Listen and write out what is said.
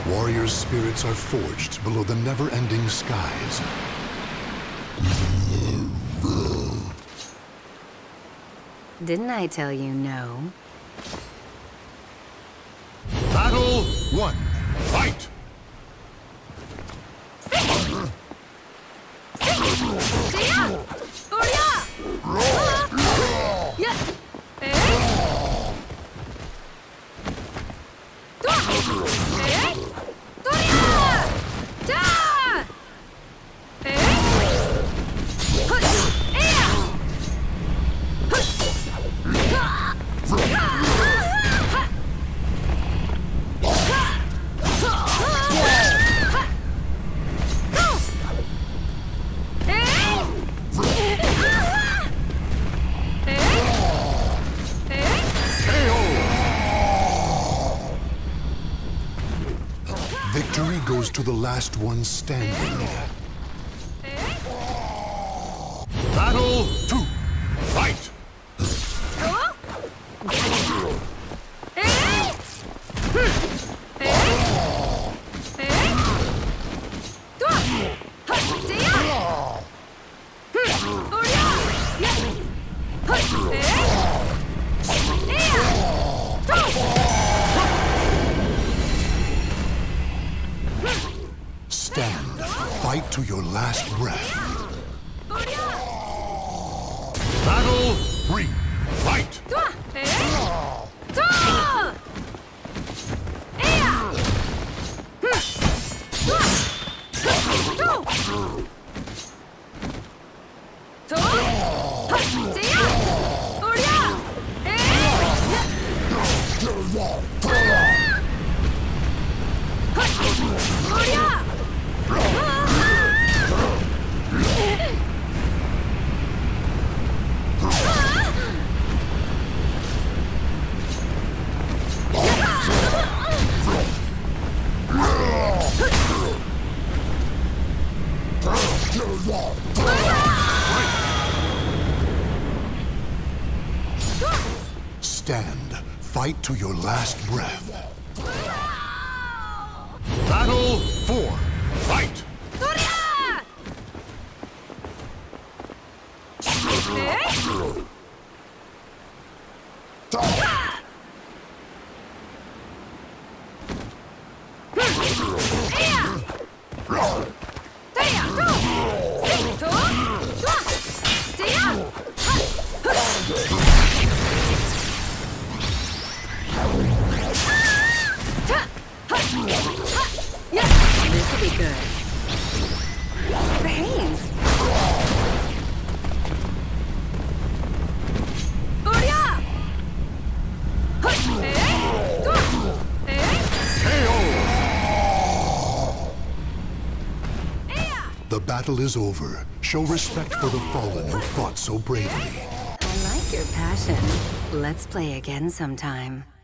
Warriors' spirits are forged below the never-ending skies. Didn't I tell you no? Battle 1. Fight! Victory goes to the last one standing. Battle 2. Fight! Stand. Fight to your last breath. Battle 3. Fight! Stand. Fight to your last breath. Battle 4. Fight! This'll be good. Behave. The battle is over. Show respect for the fallen who fought so bravely. I like your passion. Let's play again sometime.